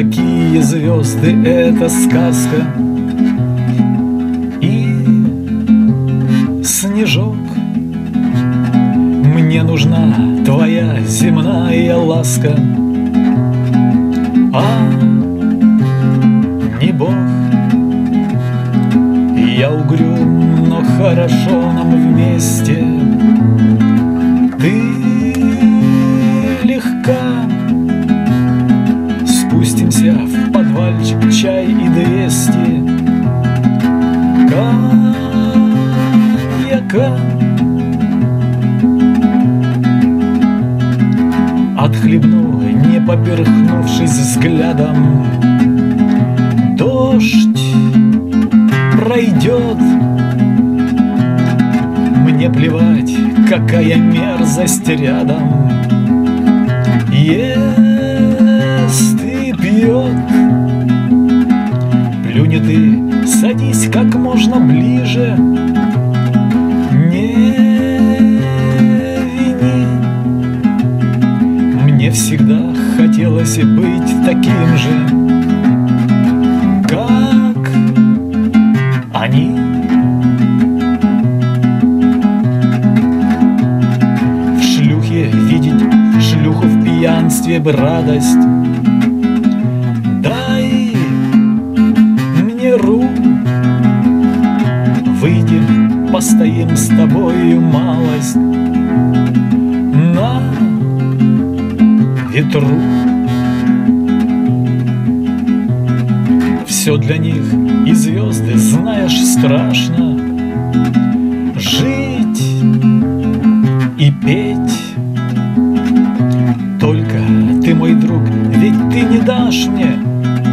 какие звезды, это сказка. И снежок, мне нужна твоя земная ласка, а не Бог. Я угрюм, но хорошо нам вместе. Ты легка. Спустимся в подвальчик, чай и 200 коньяка. Отхлебну, не поперхнувшись взглядом. Дождь пройдет. Мне плевать, какая мерзость рядом. Ест и пьет. Плюнет и садись как можно ближе. Не вини. Мне всегда хотелось быть таким же, как они. В шлюхе видеть шлюху в пьянстве бы радость. Дай мне руку, выйди, постоим с тобою малость на ветру. Все для них и звезды, знаешь, страшно жить и петь. Только ты, мой друг, ведь ты не дашь мне